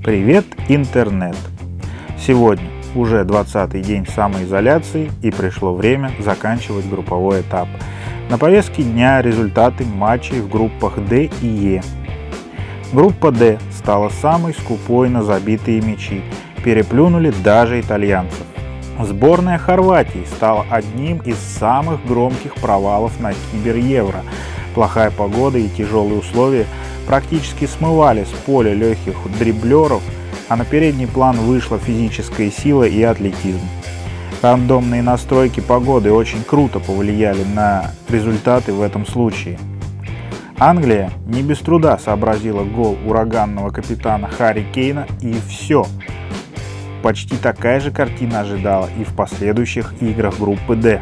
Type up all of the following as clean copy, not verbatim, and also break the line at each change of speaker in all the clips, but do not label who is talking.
Привет, интернет! Сегодня уже 20-й день самоизоляции и пришло время заканчивать групповой этап. На повестке дня результаты матчей в группах D и E. Группа D стала самой скупой на забитые мячи, переплюнули даже итальянцев. Сборная Хорватии стала одним из самых громких провалов на Кибер-Евро. Плохая погода и тяжелые условия практически смывали с поля легких дриблеров, а на передний план вышла физическая сила и атлетизм. Рандомные настройки погоды очень круто повлияли на результаты в этом случае. Англия не без труда сообразила гол ураганного капитана Харри Кейна, и все. Почти такая же картина ожидала и в последующих играх группы D.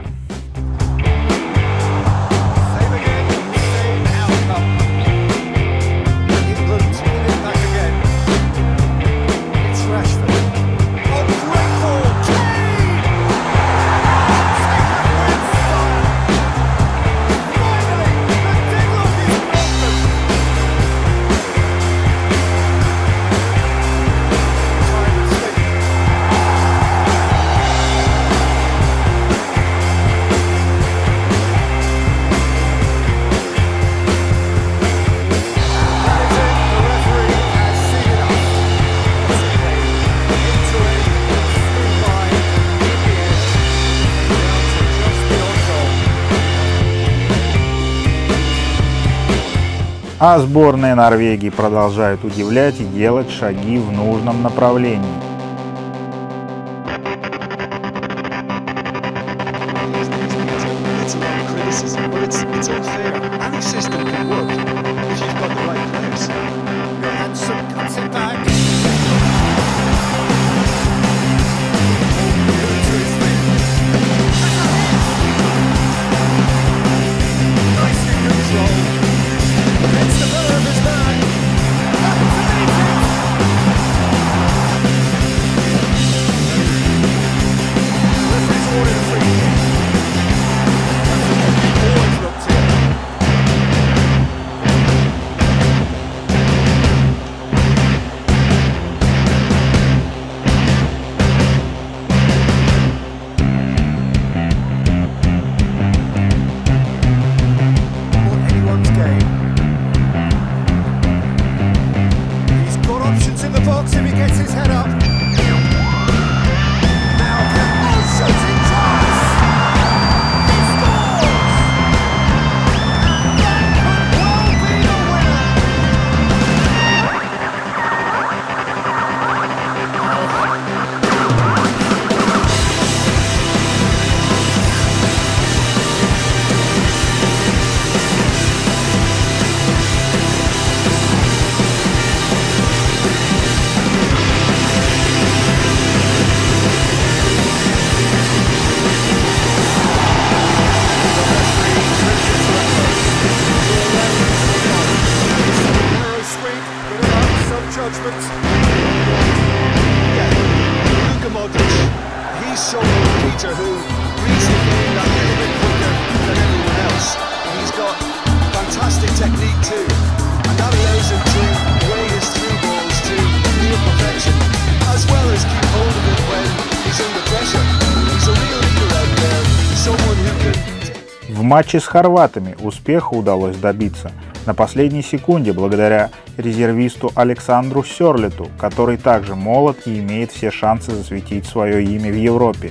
А сборная Норвегии продолжает удивлять и делать шаги в нужном направлении. В матче с хорватами успеха удалось добиться на последней секунде благодаря резервисту Александру Сёрлету, который также молод и имеет все шансы засветить свое имя в Европе.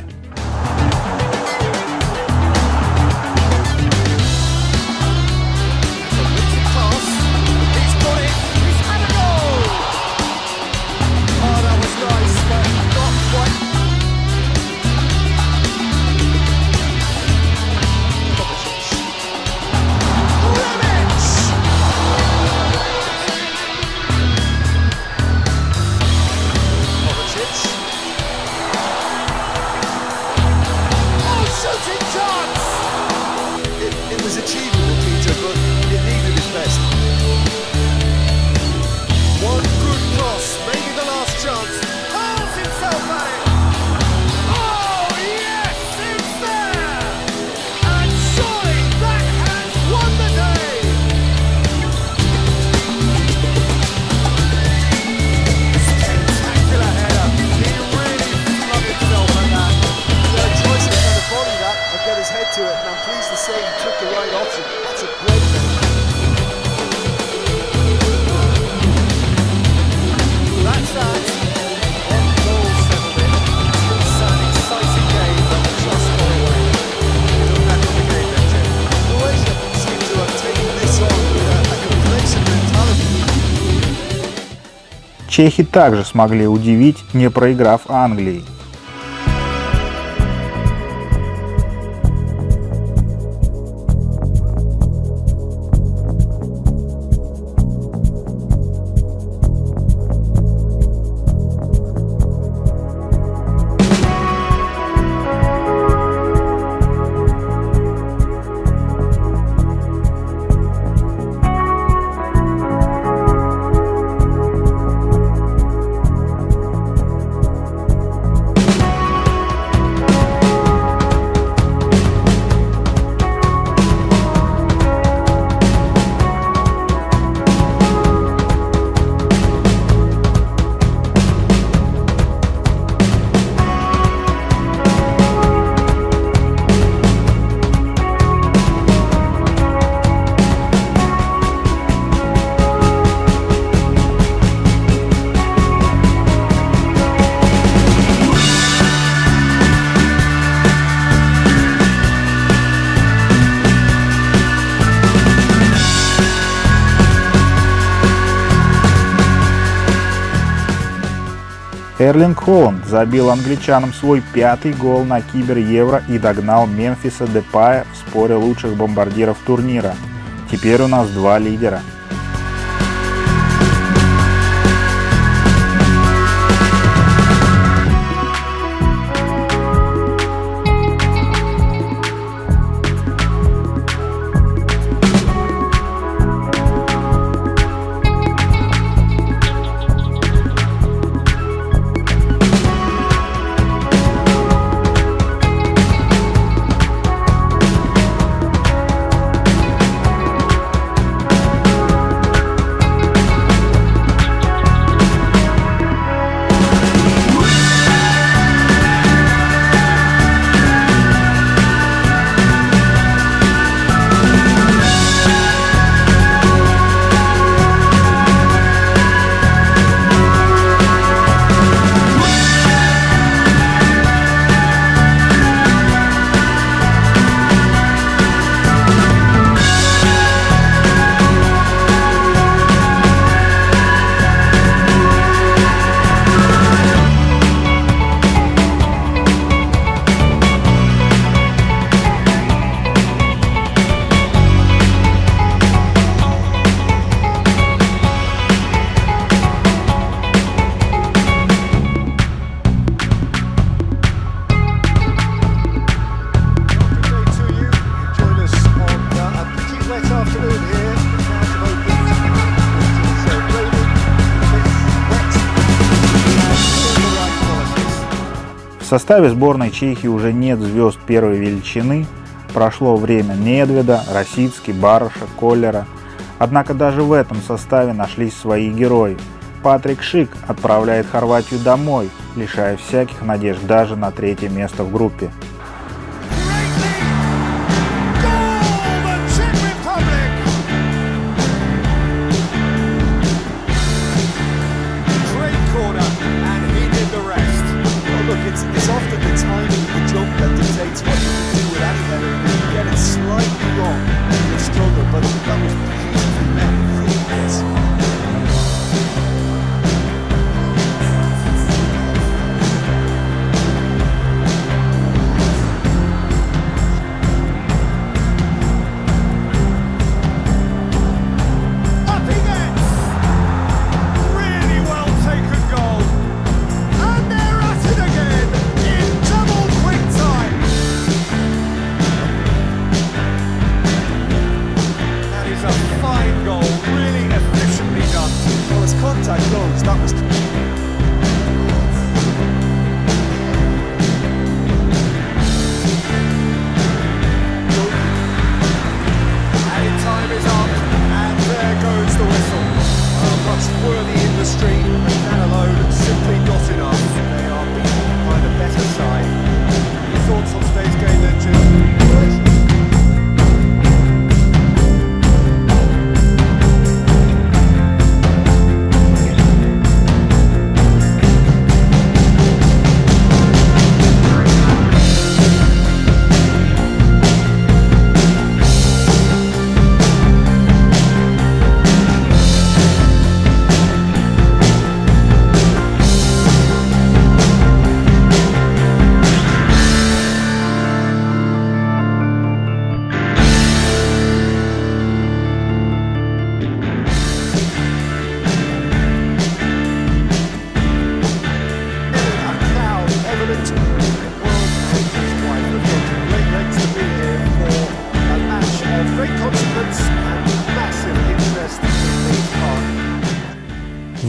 Чехи также смогли удивить, не проиграв Англии. Эрлинг Холланд забил англичанам свой 5-й гол на Кибер-Евро и догнал Мемфиса Депая в споре лучших бомбардиров турнира. Теперь у нас 2 лидера. В составе сборной Чехии уже нет звезд первой величины. Прошло время Недведа, Росицки, Барыша, Коллера. Однако даже в этом составе нашлись свои герои. Патрик Шик отправляет Хорватию домой, лишая всяких надежд даже на 3-е место в группе.
It's often the timing of the jump that dictates what you can do with any header. If you get it slightly wrong, you'll struggle, but that was beautifully met with fitness. Really well taken goal. And they're at it again in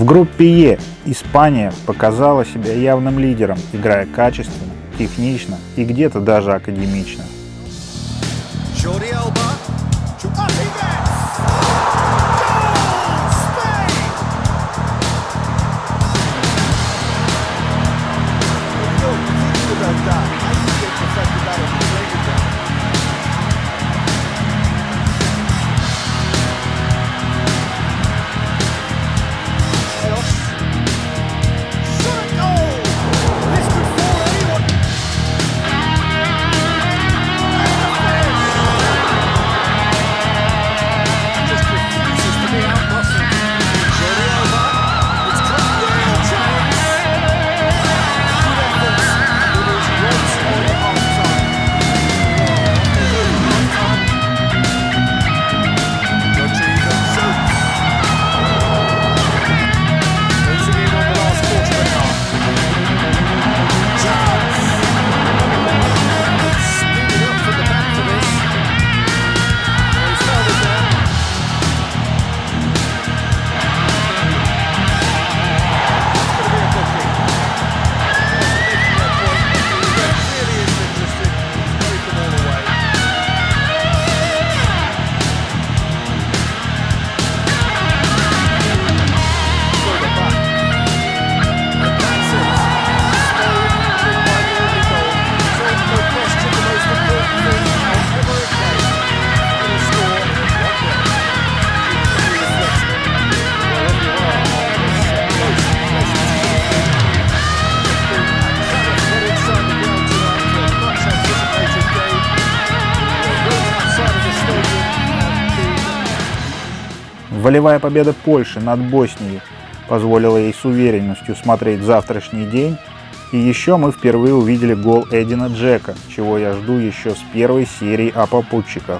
группе Е Испания показала себя явным лидером, играя качественно, технично и где-то даже академично.
Jordi Alba. Up he gets! Goal! Spain! Look, thinking about that, how do you get perfected that on the training ground? Josh. Shot! Oh! This could fool anyone! Just refuses to be out-muscled. Jordi Alba. It's got real chance! Good efforts. It is right on half-time. Half-time. Rodrigo shoots. Closing in on the last quarter of an hour. Chance! Speeding up from the back for this. He's held it down. It's going to be a booking. Making that point. The ref really isn't interested. He's carried them all away. Throw it back. And that's it. Spain win by the only goal. So no question the most important thing however it plays. It'll score one goal. Keep it flexible. Wherever you are on this most pleasant evening. Travis got inside the ground tonight for a much anticipated game. We're right outside of the stadium and
Волевая победа Польши над Боснией позволила ей с уверенностью смотреть завтрашний день, и еще мы впервые увидели гол Эдина Джека, чего я жду еще с первой серии о попутчиках.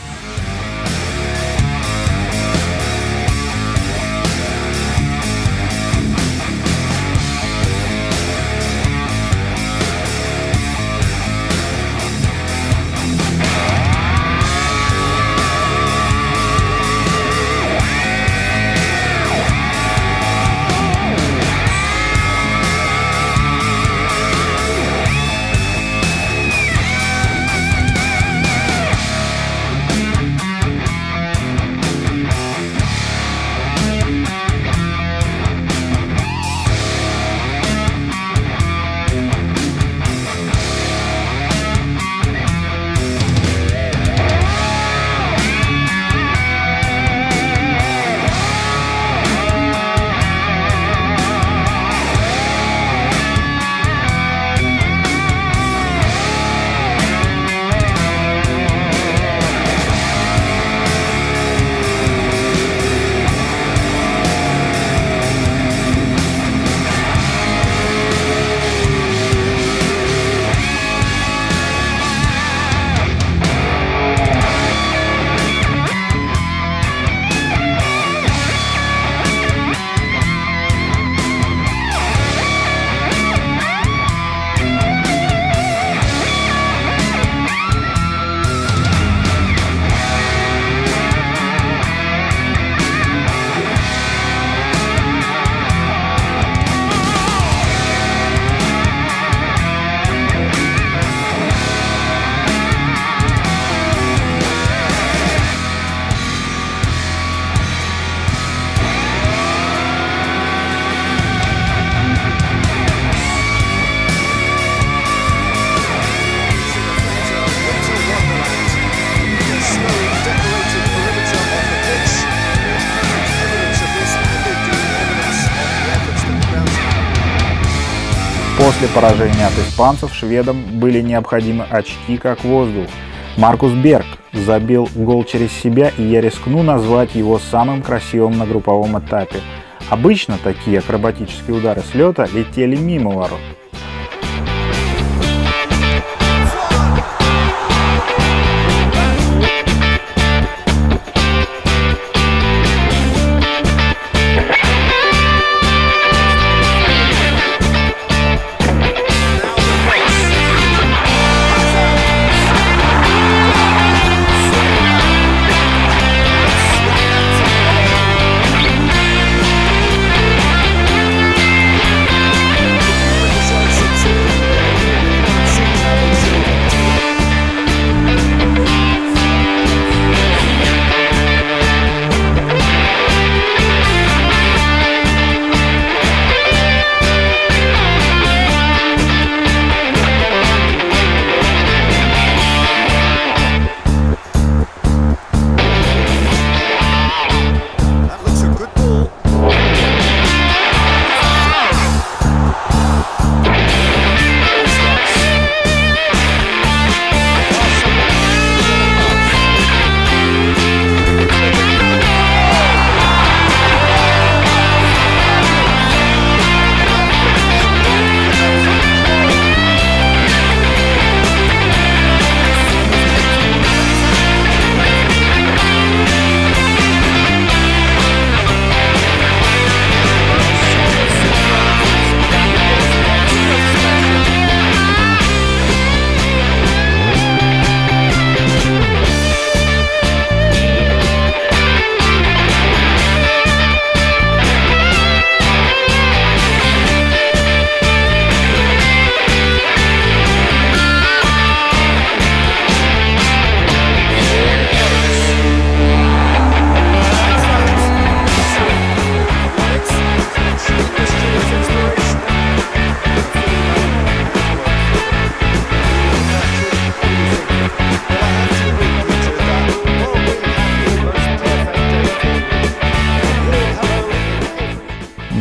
После поражения от испанцев шведам были необходимы очки как воздух. Маркус Берг забил гол через себя, и я рискну назвать его самым красивым на групповом этапе. Обычно такие акробатические удары с лета летели мимо ворот.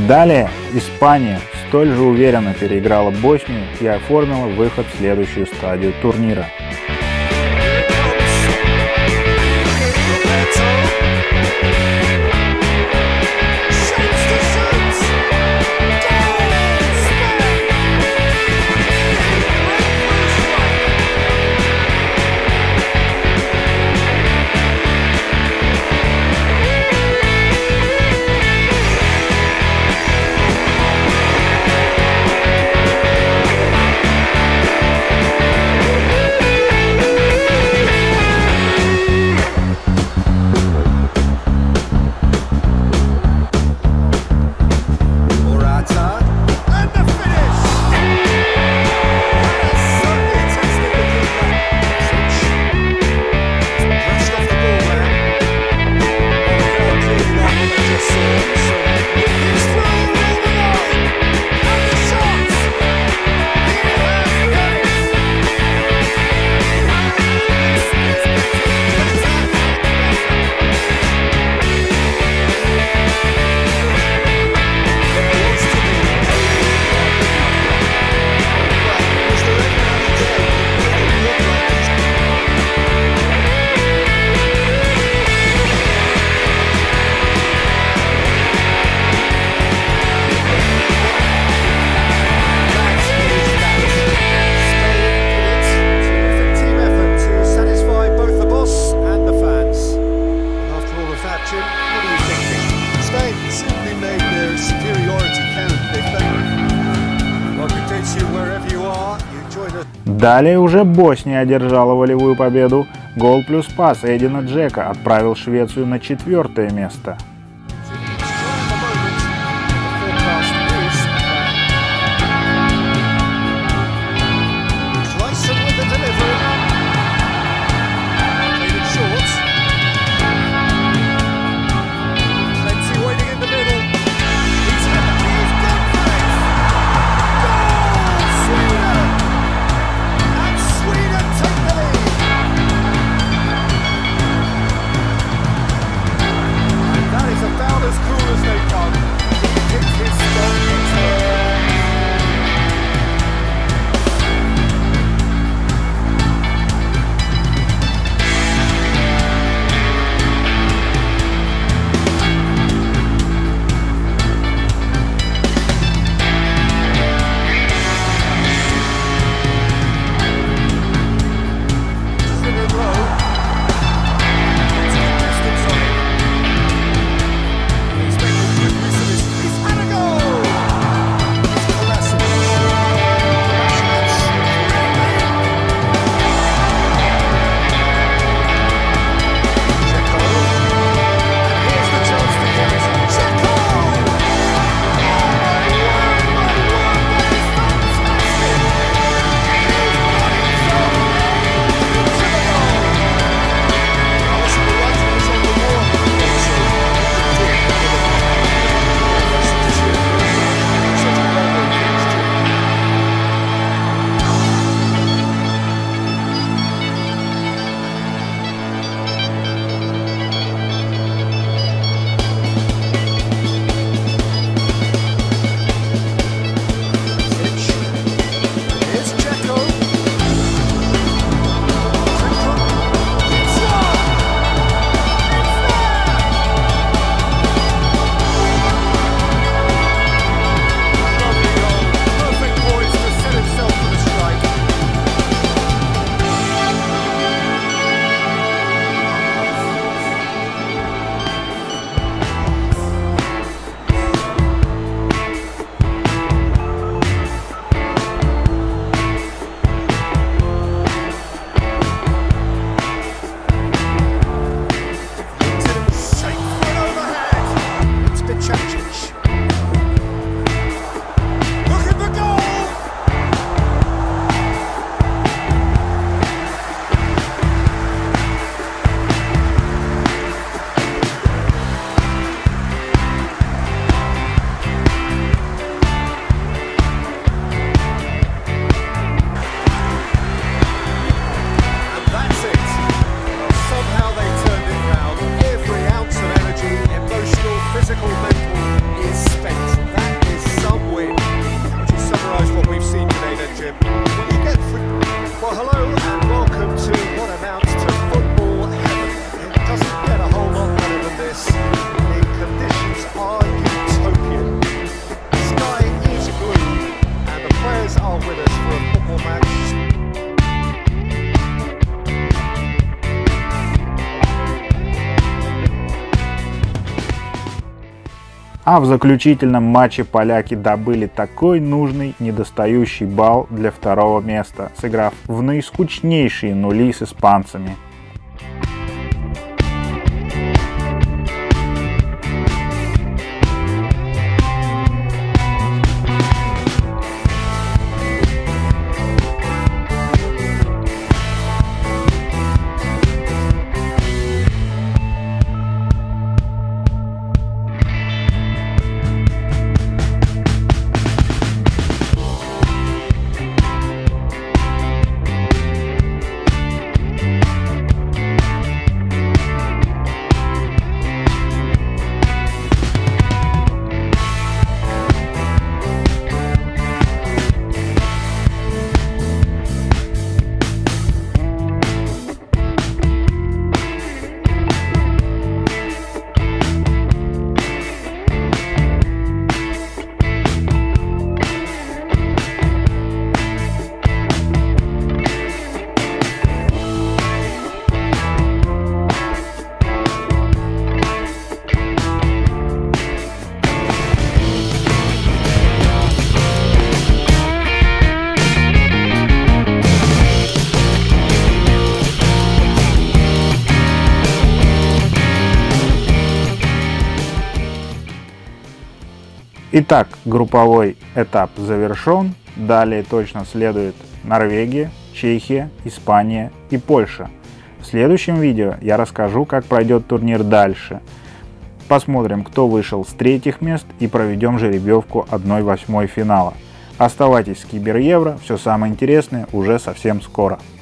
Далее Испания столь же уверенно переиграла Боснию и оформила выход в следующую стадию турнира. Далее уже Босния одержала волевую победу. Гол плюс пас Эдина Джека отправил Швецию на 4-е место. А в заключительном матче поляки добыли такой нужный недостающий балл для второго места, сыграв в наискучнейшие нули с испанцами. Итак, групповой этап завершен. Далее точно следует Норвегия, Чехия, Испания и Польша. В следующем видео я расскажу, как пройдет турнир дальше. Посмотрим, кто вышел с третьих мест, и проведем жеребьевку 1/8 финала. Оставайтесь с Кибер Евро, все самое интересное уже совсем скоро.